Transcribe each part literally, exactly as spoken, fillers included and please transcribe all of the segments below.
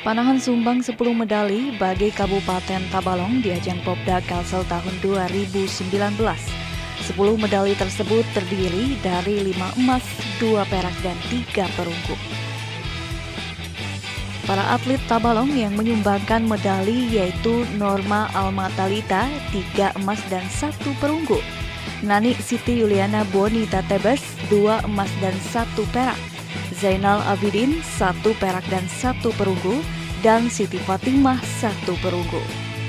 Panahan sumbang sepuluh medali bagi Kabupaten Tabalong di ajang Popda Kalsel tahun dua ribu sembilan belas. sepuluh medali tersebut terdiri dari lima emas, dua perak, dan tiga perunggu. Para atlet Tabalong yang menyumbangkan medali yaitu Norma Almatalita, tiga emas dan satu perunggu. Nani Siti Yuliana Bonita Tebes, dua emas dan satu perak. Zainal Abidin, satu perak dan satu perunggu, dan Siti Fatimah, satu perunggu.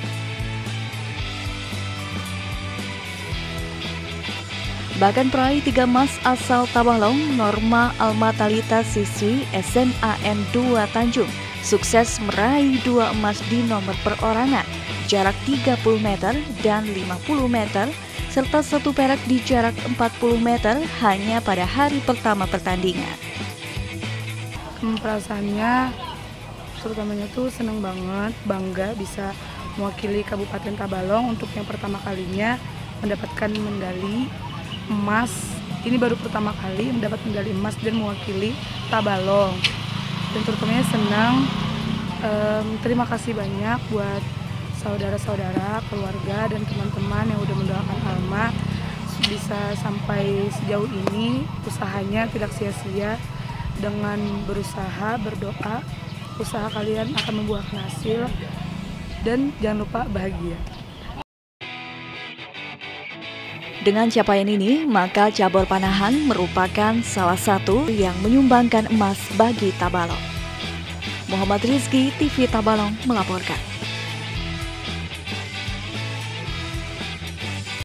Bahkan peraih tiga emas asal Tabalong, Norma Almatalita siswi S M A N dua Tanjung, sukses meraih dua emas di nomor perorangan, jarak tiga puluh meter dan lima puluh meter, serta satu perak di jarak empat puluh meter hanya pada hari pertama pertandingan. Perasaannya terutamanya tuh seneng banget, bangga bisa mewakili Kabupaten Tabalong untuk yang pertama kalinya mendapatkan medali emas. Ini baru pertama kali mendapat medali emas dan mewakili Tabalong. Dan terutamanya senang, um, terima kasih banyak buat saudara-saudara, keluarga, dan teman-teman yang udah mendoakan Alma bisa sampai sejauh ini. Usahanya tidak sia-sia. Dengan berusaha, berdoa, usaha kalian akan membuahkan hasil, dan jangan lupa bahagia. Dengan capaian ini, maka cabur panahan merupakan salah satu yang menyumbangkan emas bagi Tabalong. Muhammad Rizky, T V Tabalong melaporkan.